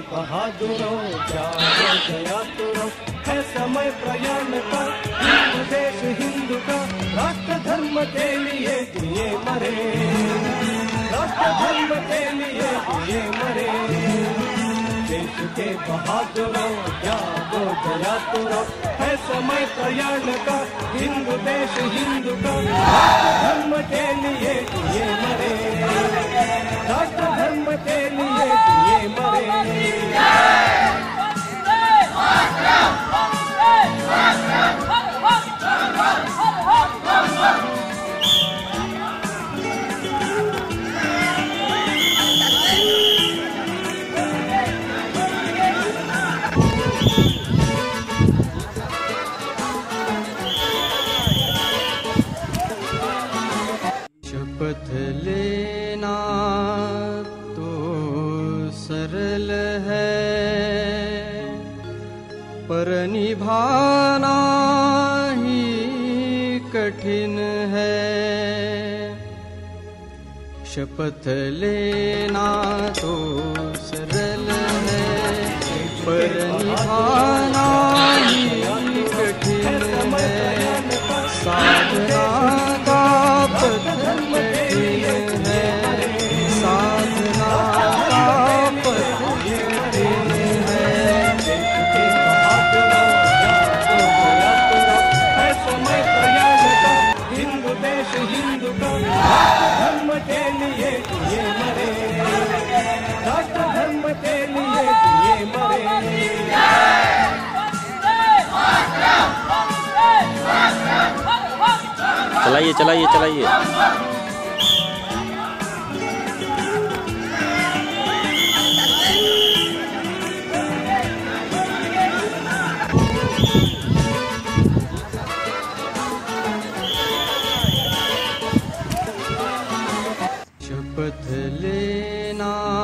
बहादुरों जागो गया तुरो, है समय प्रयाण का, हिंदू देश हिंदू का, राष्ट्र धर्म के लिए दिए मरे, राष्ट्र धर्म के लिए दिए मरे। देश के बहादुरों जागो गया तुरो, है समय प्रयाण का, हिंदू देश हिंदू का, राष्ट्र धर्म के लिए दिए मरे, राष्ट्र धर्म के लिए दिए मरे। शपथ लेना तो सरल है, पर निभाना ही कठिन है। शपथ लेना तो सरल है, पर निभाना ही कठिन है। साधना का पत्थर कठिन है, साधना का पत्थर कठिन है। हिंदू देश हिंदू का, राष्ट्र धर्म के लिए दिए मरे, राष्ट्र धर्म के लिए दिए मरे। चलाइए चलाइए चलाइए। शपथ लेना